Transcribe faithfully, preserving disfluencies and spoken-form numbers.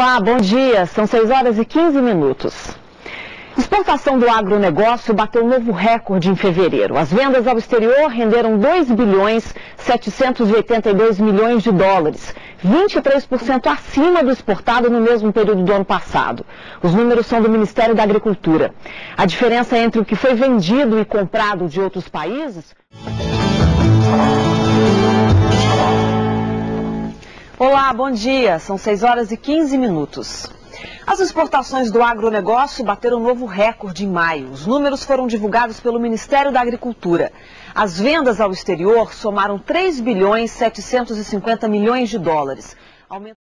Olá, bom dia. São seis horas e quinze minutos. Exportação do agronegócio bateu novo recorde em fevereiro. As vendas ao exterior renderam dois bilhões setecentos e oitenta e dois milhões de dólares, vinte e três por cento acima do exportado no mesmo período do ano passado. Os números são do Ministério da Agricultura. A diferença entre o que foi vendido e comprado de outros países... Olá, bom dia. São seis horas e quinze minutos. As exportações do agronegócio bateram novo recorde em maio. Os números foram divulgados pelo Ministério da Agricultura. As vendas ao exterior somaram três bilhões setecentos e cinquenta milhões de dólares.